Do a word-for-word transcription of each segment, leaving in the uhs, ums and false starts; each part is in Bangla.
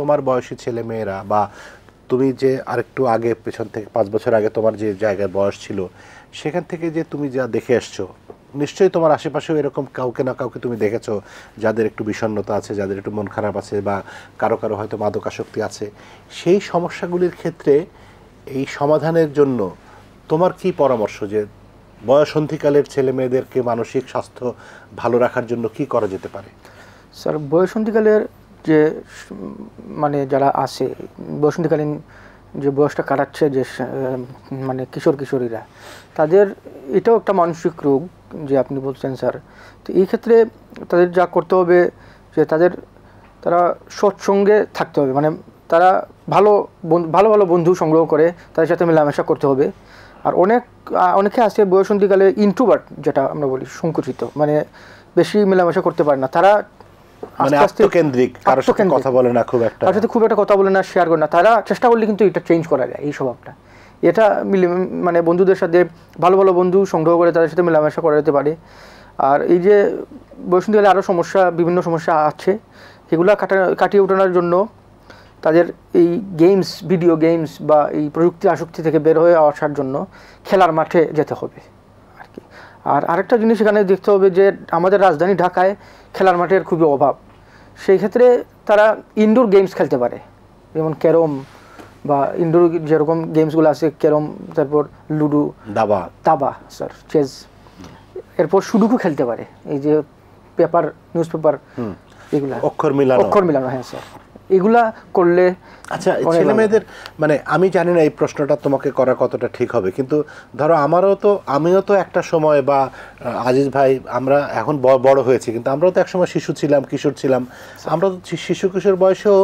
তোমার বয়সী ছেলে মেয়েরা বা তুমি যে আরেকটু আগে পেছন থেকে পাঁচ বছর আগে তোমার যে জায়গায় বয়স ছিল সেখান থেকে যে তুমি যা দেখে আসছো নিশ্চয়ই তোমার আশেপাশেও এরকম কাউকে না কাউকে তুমি দেখেছো যাদের একটু বিষণ্ণতা আছে, যাদের একটু মন খারাপ আছে বা কারো কারো হয়তো মাদকাসক্তি আছে। সেই সমস্যাগুলির ক্ষেত্রে এই সমাধানের জন্য তোমার কি পরামর্শ, যে বয়সন্ধিকালের ছেলে মেয়েদেরকে মানসিক স্বাস্থ্য ভালো রাখার জন্য কি করা যেতে পারে? স্যার বয়সন্ধিকালের যে মানে যারা আছে বয়সন্ধিকালীন যে বয়সটা কাটাচ্ছে যে মানে কিশোর কিশোরীরা, তাদের এটাও একটা মানসিক রোগ যে আপনি বলছেন স্যার। তো এই ক্ষেত্রে তাদের যা করতে হবে যে তাদের তারা সৎসঙ্গে থাকতে হবে, মানে তারা ভালো ভালো ভালো বন্ধু সংগ্রহ করে তাদের সাথে মেলামেশা করতে হবে। আর অনেক অনেকে আছে বয়সন্ধিকালে ইন্ট্রোভার্ট যেটা আমরা বলি, সংকুচিত, মানে বেশি মেলামেশা করতে পারে না, তারা মানে আত্মকেন্দ্রিক, কারোর সাথে কথা বলে না, খুব একটা কারোর সাথে খুব একটা কথা বলে না, শেয়ার করে না। তারা চেষ্টা করলে কিন্তু এটা চেঞ্জ করা যায় এই স্বভাবটা। এটা মিলে মানে বন্ধুদের সাথে ভালো ভালো বন্ধু সংগ্রহ করে তাদের সাথে মেলামেশা করা যেতে পারে। আর এই যে বয়সন্ধিকালে আরও সমস্যা, বিভিন্ন সমস্যা আছে, এগুলা কাটা কাটিয়ে ওঠানোর জন্য তাদের এই গেমস, ভিডিও গেমস বা এই প্রযুক্তি আসক্তি থেকে বের হয়ে আসার জন্য খেলার মাঠে যেতে হবে আর কি। আর আরেকটা জিনিস এখানে দেখতে হবে যে আমাদের রাজধানী ঢাকায় খেলার মাঠের খুবই অভাব। সেই ক্ষেত্রে তারা ইনডোর গেমস খেলতে পারে, যেমন ক্যারম বা ইনডোর যেরকম গেমসগুলো আছে, ক্যারম, তারপর লুডো, দাবা দাবা স্যার, চেস, এরপর সুডুকু খেলতে পারে, এই যে পেপার, নিউজ পেপার, এগুলা অক্ষর মিলানো অক্ষর মিলানো হ্যাঁ স্যার, এগুলা করলে। আচ্ছা, ছেলে মেয়েদের মানে আমি জানি না এই প্রশ্নটা তোমাকে করা কতটা ঠিক হবে, কিন্তু ধরো আমারও তো আমিও তো একটা সময়, বা আজিজ ভাই, আমরা এখন বড় হয়েছি কিন্তু আমরাও তো একসময় শিশু ছিলাম, কিশোর ছিলাম। আমরা তো শিশু কিশোর বয়সেও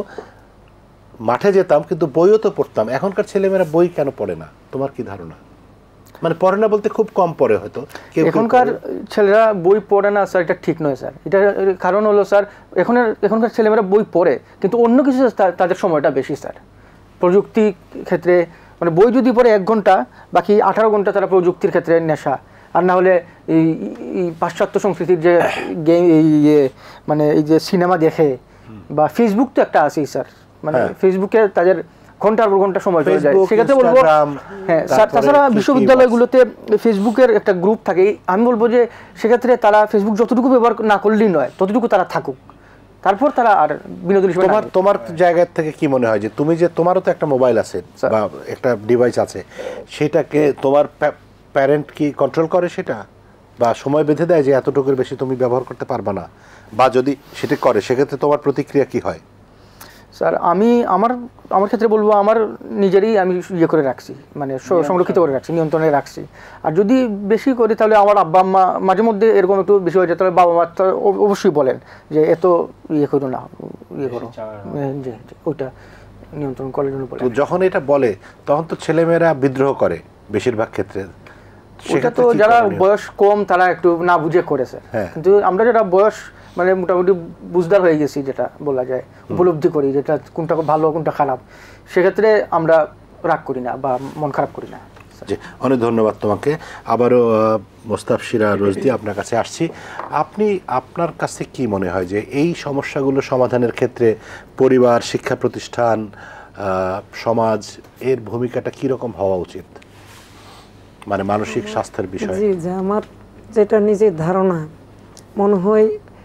মাঠে যেতাম, কিন্তু বইও তো পড়তাম। এখনকার ছেলেমেয়েরা বই কেন পড়ে না, তোমার কি ধারণা? মানে পড়ে না বলতে খুব কম পড়ে হয়তো। এখনকার ছেলেরা বই পড়ে না স্যার, এটা ঠিক নয় স্যার। এটা কারণ হলো স্যার, এখন এখনকার ছেলেমেয়েরা বই পড়ে কিন্তু অন্য কিছু তাদের সময়টা বেশি স্যার। প্রযুক্তি ক্ষেত্রে মানে বই যদি পড়ে এক ঘন্টা, বাকি আঠারো ঘন্টা তারা প্রযুক্তির ক্ষেত্রে নেশা, আর না হলে এই পাশ্চাত্য সংস্কৃতির যে গেম, এই মানে এই যে সিনেমা দেখে, বা ফেসবুক তো একটা আছেই স্যার, মানে ফেসবুকে তাদের ঘন্টার পর ঘন্টা সময় চলে যায়। সেক্ষেত্রে বলবো হ্যাঁ স্যার, তাছাড়া বিশ্ববিদ্যালয়গুলোতে ফেসবুকের একটা গ্রুপ থাকে, আমি বলবো যে সেক্ষেত্রে তারা ফেসবুক যতটুকু ব্যবহার না করলেই নয়, ততটুকু তারা থাকুক, তারপর তারা আর বিনোদন হিসেবে। তোমার তোমার জায়গা থেকে কি মনে হয় যে তুমি যে তোমারও তো একটা মোবাইল আছে বা একটা ডিভাইস আছে, সেটাকে তোমার প্যারেন্ট কি কন্ট্রোল করে সেটা, বা সময় বেঁধে দেয় যে এতটুকুর বেশি তুমি ব্যবহার করতে পারবা না, বা যদি সেটা করে সেক্ষেত্রে তোমার প্রতিক্রিয়া কি হয়? স্যার আমি আমার আমার ক্ষেত্রে বলবো আমার নিজেরই আমি ইয়ে করে রাখছি, মানে সংরক্ষিত করে রাখছি, নিয়ন্ত্রণে রাখছি। আর যদি বেশি করি তাহলে আমার আব্বা আম্মা মাঝে মধ্যে এরকম একটু বেশি হয়ে যায়, তাহলে বাবা মা অবশ্যই বলেন যে এত ইয়ে করো না, ইয়ে করো, যে ওইটা নিয়ন্ত্রণ করার জন্য বলে। যখন এটা বলে তখন তো ছেলেমেয়েরা বিদ্রোহ করে বেশিরভাগ ক্ষেত্রে। সেটা তো যারা বয়স কম তারা একটু না বুঝে করেছে, কিন্তু আমরা যারা বয়স মানে মোটামুটি বুঝদার হয়ে গেছি, যেটা বলা যায়, উপলব্ধি করি যেটা কোনটা ভালো কোনটা খারাপ, সেক্ষেত্রে আমরা রাগ করি না বা মন খারাপ করি না। জি, অনেক ধন্যবাদ তোমাকে। আবারও মোস্তাফিরা রোজদি আপনার কাছে আসছি। আপনি আপনার কাছে কি মনে হয় যে এই সমস্যাগুলো সমাধানের ক্ষেত্রে পরিবার, শিক্ষা প্রতিষ্ঠান, সমাজ এর ভূমিকাটা কীরকম হওয়া উচিত, মানে মানসিক স্বাস্থ্যের বিষয়ে? জি, যে আমার যেটা নিজের ধারণা মনে হয়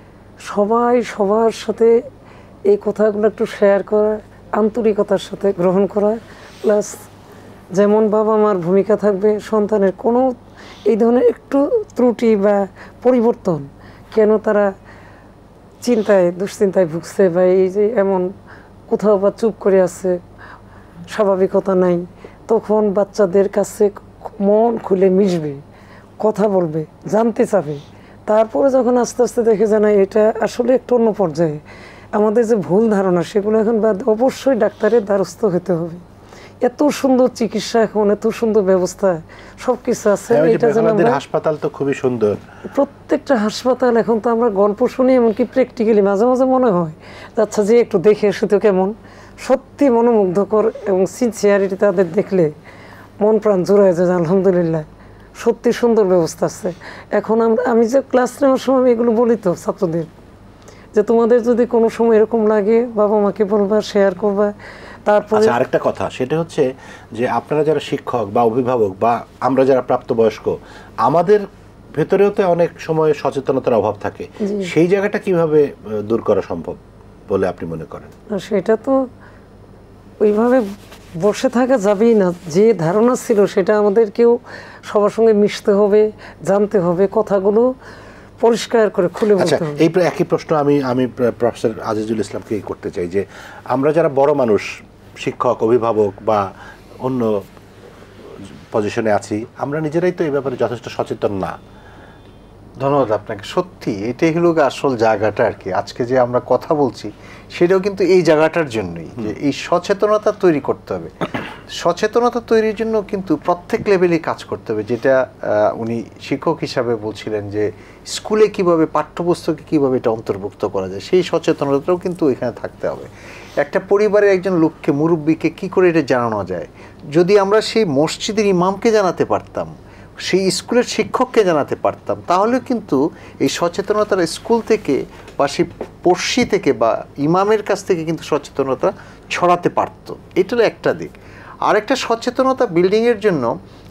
সবাই সবার সাথে এই কথাগুলো একটু শেয়ার করা, আন্তরিকতার সাথে গ্রহণ করা, প্লাস যেমন বাবা মার ভূমিকা থাকবে, সন্তানের কোনো এই ধরনের একটু ত্রুটি বা পরিবর্তন, কেন তারা চিন্তায় দুশ্চিন্তায় ভুগছে বা এই যে এমন কোথাও বা চুপ করে আছে, স্বাভাবিকতা নাই, তখন বাচ্চাদের কাছে মন খুলে মিশবে, কথা বলবে, জানতে চাবে। তারপরে যখন আস্তে আস্তে দেখে যায় না এটা আসলে একটু অন্য পর্যায়ে, আমাদের যে ভুল ধারণা সেগুলো এখন বাদ, অবশ্যই ডাক্তারের দ্বারস্থ হতে হবে। এত সুন্দর চিকিৎসা এখন, এত সুন্দর ব্যবস্থা, সব কিছু আছে। এটা যেন হাসপাতাল তো খুবই সুন্দর, প্রত্যেকটা হাসপাতাল এখন তো আমরা গল্প শুনি, এমনকি প্র্যাকটিক্যালি মাঝে মাঝে মনে হয় আচ্ছা যে একটু দেখে এসে তো কেমন, সত্যি মনোমুগ্ধকর এবং সিনসিয়ারিটি তাদের দেখলে মন প্রাণ জোড়ায় যায়। আলহামদুলিল্লাহ সত্যি সুন্দর ব্যবস্থা আছে। এখন আমরা আমি যে ক্লাস নেওয়ার সময় এগুলো বলি তো ছাত্রদের, যে তোমাদের যদি কোনো সময় এরকম লাগে বাবা মাকে বলবা, শেয়ার করবা। তারপরে আচ্ছা, আরেকটা কথা, সেটা হচ্ছে যে আপনারা যারা শিক্ষক বা অভিভাবক বা আমরা যারা প্রাপ্তবয়স্ক, আমাদের ভেতরেও তো অনেক সময় সচেতনতার অভাব থাকে। সেই জায়গাটা কিভাবে দূর করা সম্ভব বলে আপনি মনে করেন? সেটা তো ওইভাবে বসে থাকা যাবেই না। যে ধারণা ছিল সেটা আমাদেরকেও সবার সঙ্গে মিশতে হবে, জানতে হবে, কথাগুলো পরিষ্কার করে খুলে বলতে হবে। এই একই প্রশ্ন আমি আমি প্রফেসর আজিজুল ইসলামকে করতে চাই যে আমরা যারা বড় মানুষ, শিক্ষক, অভিভাবক বা অন্য পজিশনে আছি, আমরা নিজেরাই তো এই ব্যাপারে যথেষ্ট সচেতন না। ধন্যবাদ আপনাকে। সত্যি এটাই হলো আসল জায়গাটা আর কি। আজকে যে আমরা কথা বলছি সেটাও কিন্তু এই জায়গাটার জন্যই, যে এই সচেতনতা তৈরি করতে হবে। সচেতনতা তৈরির জন্য কিন্তু প্রত্যেক লেভেলে কাজ করতে হবে, যেটা উনি শিক্ষক হিসাবে বলছিলেন যে স্কুলে কিভাবে, পাঠ্যপুস্তকে কিভাবে এটা অন্তর্ভুক্ত করা যায়, সেই সচেতনতাও কিন্তু এখানে থাকতে হবে। একটা পরিবারের একজন লোককে, মুরব্বীকে কি করে এটা জানানো যায়, যদি আমরা সেই মসজিদের ইমামকে জানাতে পারতাম, সেই স্কুলের শিক্ষককে জানাতে পারতাম, তাহলে কিন্তু এই সচেতনতার স্কুল থেকে বা সেই পড়শি থেকে বা ইমামের কাছ থেকে কিন্তু সচেতনতা ছড়াতে পারত। এটা হলো একটা দিক। আরেকটা সচেতনতা বিল্ডিংয়ের জন্য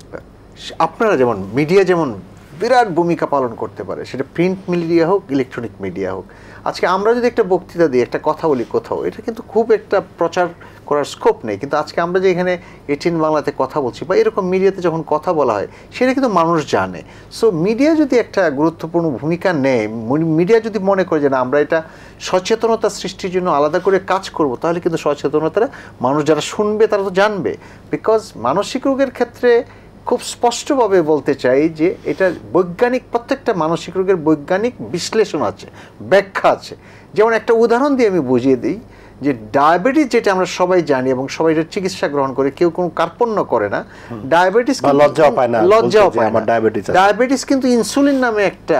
আপনারা যেমন মিডিয়া যেমন বিরাট ভূমিকা পালন করতে পারে, সেটা প্রিন্ট মিডিয়া হোক, ইলেকট্রনিক মিডিয়া হোক। আজকে আমরা যদি একটা বক্তৃতা দিই, একটা কথা বলি কোথাও, এটা কিন্তু খুব একটা প্রচার করার স্কোপ নেই, কিন্তু আজকে আমরা যে এখানে এটিএন বাংলাতে কথা বলছি বা এরকম মিডিয়াতে যখন কথা বলা হয়, সেটা কিন্তু মানুষ জানে। সো মিডিয়া যদি একটা গুরুত্বপূর্ণ ভূমিকা নেয়, মিডিয়া যদি মনে করে যে না আমরা এটা সচেতনতা সৃষ্টির জন্য আলাদা করে কাজ করব, তাহলে কিন্তু সচেতনতাটা মানুষ যারা শুনবে তারা তো জানবে। বিকজ মানসিক রোগের ক্ষেত্রে খুব স্পষ্টভাবে বলতে চাই যে এটা বৈজ্ঞানিক, প্রত্যেকটা মানসিক রোগের বৈজ্ঞানিক বিশ্লেষণ আছে, ব্যাখ্যা আছে। যেমন একটা উদাহরণ দিয়ে আমি বুঝিয়ে দিই যে ডায়াবেটিস, যেটা আমরা সবাই জানি এবং সবাই এটার চিকিৎসা গ্রহণ করে, কেউ কোনো কার্পণ্য করে না, ডায়াবেটিস লজ্জাও পায় না, লজ্জাও পায় না। ডায়াবেটিস ডায়াবেটিস কিন্তু ইনসুলিন নামে একটা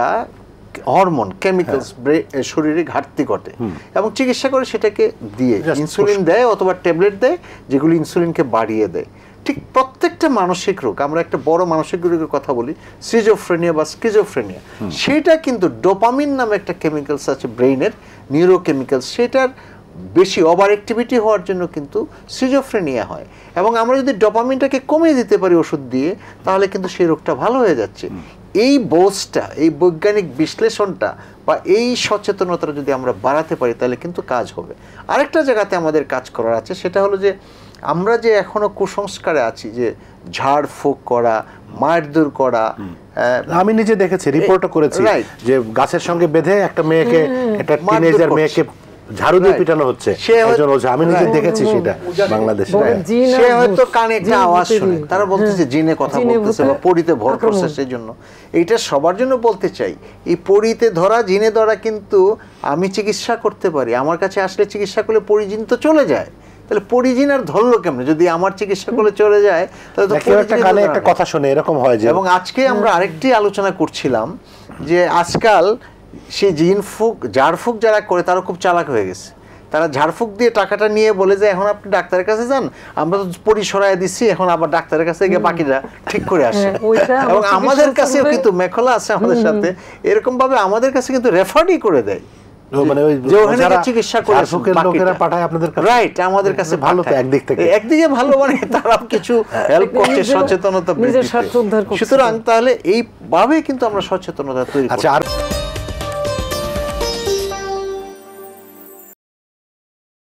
হরমোন, কেমিক্যালস শরীরে ঘাটতি ঘটে এবং চিকিৎসা করে সেটাকে দিয়ে ইনসুলিন দেয় অথবা ট্যাবলেট দেয়, যেগুলো ইনসুলিনকে বাড়িয়ে দেয়। ঠিক প্রত্যেকটা মানসিক রোগ, আমরা একটা বড় মানসিক রোগের কথা বলি, সিজোফ্রেনিয়া বা স্কিজোফ্রেনিয়া, সেটা কিন্তু ডোপামিন নামে একটা কেমিক্যালস আছে ব্রেইনের, নিউরোকেমিক্যালস, সেটার বেশি ওভার অ্যাক্টিভিটি হওয়ার জন্য কিন্তু সিজোফ্রেনিয়া হয়। এবং আমরা যদি ডোপামিনটাকে কমিয়ে দিতে পারি ওষুধ দিয়ে, তাহলে কিন্তু সেই রোগটা ভালো হয়ে যাচ্ছে। এই বোঝটা, এই বৈজ্ঞানিক বিশ্লেষণটা বা এই সচেতনতাটা যদি আমরা বাড়াতে পারি, তাহলে কিন্তু কাজ হবে। আরেকটা জায়গাতে আমাদের কাজ করার আছে, সেটা হলো যে আমরা যে এখনো কুসংস্কারে আছি, যে ঝাড়ফুঁক করা, মারধর করা। আমি নিজে দেখেছি, রিপোর্টও করেছি যে গাছের সঙ্গে বেঁধে একটা মেয়েকে, একটা টিনেজার মেয়েকে ঝাড়ু দিয়ে পিটানো হচ্ছে একজন ওঝা। আমি নিজে দেখেছি সেটা বাংলাদেশে। সে হয়তো কানে একটা আওয়াজ শুনে তারা বলতেছে জিনে কথা বলতেছে বা পরিতে ভর করছে, সেই জন্য এইটা সবার জন্য বলতে চাই, এই পরিতে ধরা, জিনে ধরা কিন্তু আমি চিকিৎসা করতে পারি। আমার কাছে আসলে চিকিৎসা করলে পরিজিন তো চলে যায়, তাহলে পরিজিন আর ধরলো কেমনে? যদি আমার চিকিৎসা করলে চলে যায়, তাহলে তো একটা কথা শুনে এরকম হয় যে। এবং আজকে আমরা আরেকটি আলোচনা করছিলাম যে আজকাল সেই জিনফুক, ঝাড়ফুঁক যারা করে তারা খুব চালাক হয়ে গেছে। তারা ঝাড়ফুঁক দিয়ে টাকাটা নিয়ে বলে যে এখন আপনি ডাক্তারের কাছে যান, আমরা তো পরিসরায় দিচ্ছি, এখন আবার ডাক্তারের কাছে গিয়ে বাকিটা ঠিক করে আসে। এবং আমাদের কাছেও কিন্তু মেখলা আছে আমাদের সাথে, এরকম ভাবে আমাদের কাছে কিন্তু রেফারই করে দেয়, মানে ওই চিকিৎসা করে লোকেরা পাঠায় আপনাদের কাছে। রাইট, আমাদের কাছে ভালো তো একদিক থেকে, একদিকে ভালো, মানে তারা কিছু হেল্প করছে, সচেতনতা বৃদ্ধি। সুতরাং তাহলে এইভাবে কিন্তু আমরা সচেতনতা তৈরি করছি।